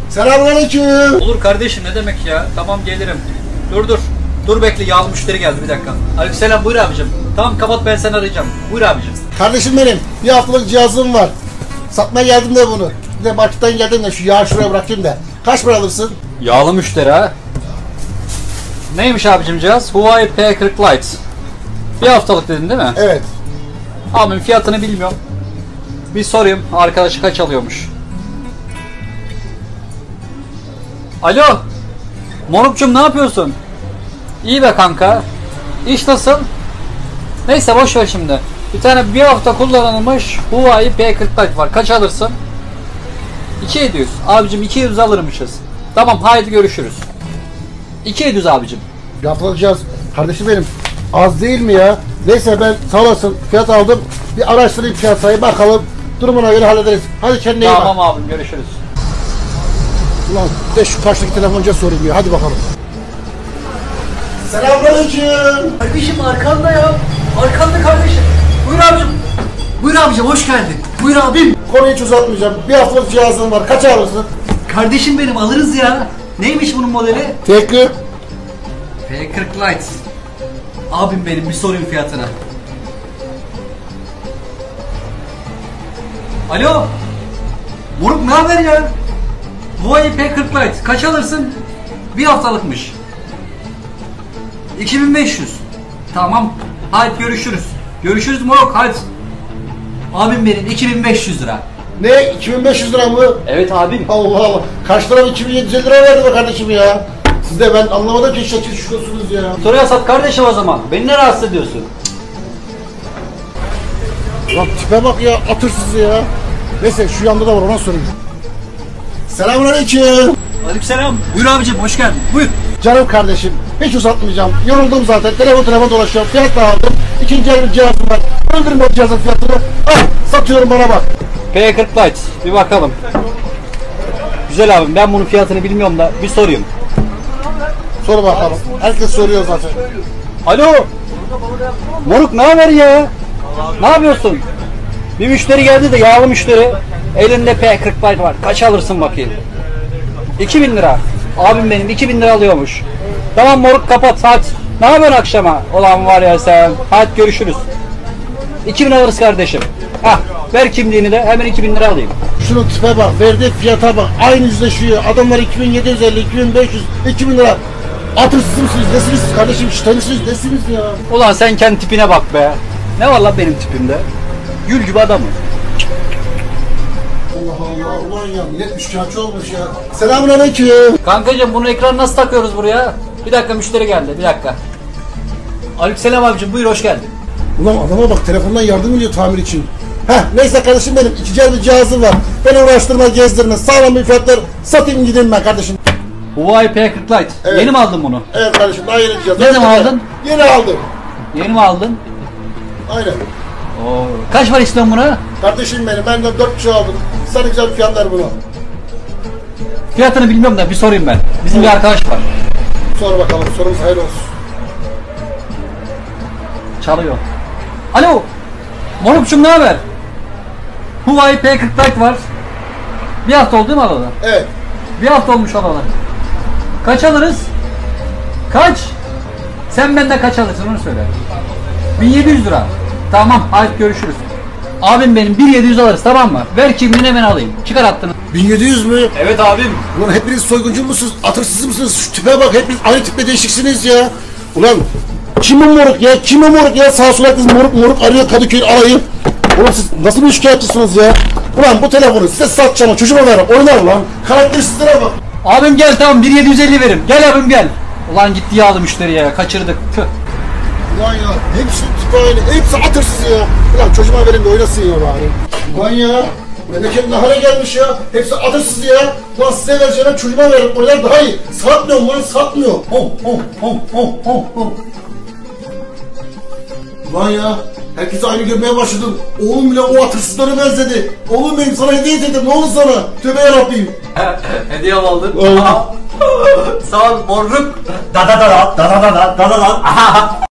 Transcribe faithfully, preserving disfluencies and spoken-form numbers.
Selamünaleyküm. Olur kardeşim, ne demek ya? Tamam gelirim. Dur dur. Dur bekle, yağlı müşteri geldi, bir dakika. Aleykümselam, buyur abicim. Tamam kapat, ben seni arayacağım. Buyur abicim. Kardeşim benim bir haftalık cihazım var. Satmaya geldim de bunu. Bir de marketten geldim de şu yağı şuraya bırakayım da. Kaç para alırsın? Yağlı müşteri ha? Neymiş abicim cihaz? Huawei P kırk Lite. Bir haftalık dedin değil mi? Evet. Abim fiyatını bilmiyorum. Bir sorayım, arkadaşı kaç alıyormuş. Alo. Morukçum, ne yapıyorsun? İyi be kanka. İş nasıl? Neyse boş ver şimdi. Bir tane bir hafta kullanılmış Huawei P kırk Lite var. Kaç alırsın? iki bin yedi yüz. Abicim iki bin yedi yüz alırmışız. Tamam, haydi görüşürüz. iki bin yedi yüz abicim. Bir haftalık cihaz. Kardeşim benim. Az değil mi ya? Neyse ben sağ olasın fiyat aldım. Bir araştırayım piyasayı bakalım. Durumuna göre hallederiz. Hadi kendine iyi bak. Tamam abim, görüşürüz. Ulan de şu karşıdaki telefoncuya sorayım ya. Hadi bakalım. Selamünaleyküm. Kardeşim arkanda ya. Arkanda kardeşim. Buyur abicim. Buyur abicim, hoş geldin. Buyur abim. Konuyu hiç uzatmayacağım. Bir haftalık cihazım var. Kaç alırsın? Kardeşim benim, alırız ya. Neymiş bunun modeli? Tekli. P kırk Lite. Abim benim, bir sorayım fiyatına. Alo. Moruk, ne haber ya? Huawei P kırk Lite kaç alırsın? Bir haftalıkmış. iki bin beş yüz. Tamam. Hadi görüşürüz. Görüşürüz moruk, hadi. Abim benim, iki bin beş yüz lira. Ne? iki bin beş yüz lira mı? Evet abim. Allah Allah. Kaç taraf iki bin yedi yüz elli lira verdi be kardeşim ya. Siz de ben anlamadım ki şekil şukursunuz ya. Soruya sat kardeşim o zaman. Beni ne rahatsız ediyorsun? Lan tipe bak ya, atırsız ya. Neyse şu yanda da var, ona sorayım. Selamünaleyküm. Aleykümselam. Buyur abicim, hoş geldin. Buyur. Canım kardeşim, hiç uzatmayacağım. Yoruldum zaten. Telefon telefon dolaşıyorum. Fiyat da aldım. İkinci el bir cihazım var. Öldürme o cihazın fiyatını. Ah, satıyorum, bana bak. P kırk Lite. Bir bakalım. Güzel abim, ben bunun fiyatını bilmiyorum da bir sorayım. Sor bakalım. Herkes soruyor zaten. Alo. Moruk, ne haber ya? Ne yapıyorsun? Bir müşteri geldi de, yağlı müşteri. Elinde P kırk Lite var. Kaç alırsın bakayım? iki bin lira. Abim benim iki bin lira alıyormuş. Tamam moruk, kapat hadi. Ne yapıyorsun akşama? Ulan var ya sen. Hadi görüşürüz. iki bin alırız kardeşim. Hah, ver kimliğini de hemen iki bin lira alayım. Şunun tipe bak, verdiği fiyata bak. Aynı yüzleşiyor. Adamlar iki bin yedi yüz elli, iki bin beş yüz, iki bin lira. Atırsız mısınız? Nesiniz kardeşim? Şiştenisiniz? Nesiniz ya? Ulan sen kendi tipine bak be. Ne var lan benim tipimde? Gül gibi adamım. Allah Allah, ulan ya millet müşkâçı olmuş ya. Selamünaleyküm. Kankacığım, bunun ekranı nasıl takıyoruz buraya? Bir dakika, müşteri geldi, bir dakika. Aleykümselam abicim, buyur, hoş geldin. Ulan adama bak, telefondan yardım ediyor tamir için. Heh, neyse kardeşim benim, ikinci el bir cihazım var. Beni uğraştırma, gezdirme, sağlam bir fiyatlar satayım gideyim ben kardeşim. Huawei P kırk Lite. Evet. Yeni mi aldın bunu? Evet kardeşim, daha yeni cihaz. Ne zaman aldın? Yeni aldım. Yeni mi aldın? Aynen. Oo. Kaç var istiyorsun buna? Kardeşim benim, ben de dört buçuk aldım. Sana güzel fiyatlar bunu. Fiyatını bilmiyorum da bir sorayım ben. Bizim bir arkadaş var. Sor bakalım, sorumuz hayırlı olsun. Çalıyor. Alo. Morukçum, ne haber? Huawei P kırk Lite var. Bir hafta oldu değil mi alalı? Evet. Bir hafta olmuş alalı. Kaç alırız? Kaç? Sen benden kaç alırsın onu söyle. bin yedi yüz lira. Tamam, hadi görüşürüz. Abim benim, bin yedi yüz alırız, tamam mı? Ver kimliğini, hemen alayım. Çıkar hattını. bin yedi yüz mü? Evet abim. Ulan hepiniz soyguncu musunuz? Atırsız mısınız? Şu tipe bak, hepiniz aynı tiple değişiksiniz ya. Ulan kim o moruk ya? Kim o moruk ya? Sağ sola kız moruk moruk arıyor Kadıköy alayı. Ulan siz nasıl bir şikayetçisiniz ya? Ulan bu telefonu size satacağım, çocuğuma ver, oynar lan. Karakterisizlere bak. Abim gel, tamam, bin yedi yüz elli verim. Gel abim gel. Ulan gitti yağlı müşteriye, kaçırdık. Tüh. Ulan ya hepsi tipe aynı, hepsi atırsız ya. Ulan çocuğuma verin de oynasın ya bari. Ulan ya memleket ne hale gelmiş ya. Hepsi atırsız ya. Ulan size vereceğim, çocuğuma verin, oynar daha iyi. Satmıyorum lan, satmıyor. Hom hom hom hom hom hom. Ulan ya herkese aynı görmeye başladım. Oğlum bile o atırsızlara benzedi. Oğlum benim sana hediye ettim, ne oldu sana? Tövbe yarabbim. Hediye mi aldın? Aldım. Sağ ol moruk. Da da da da da da da da da da.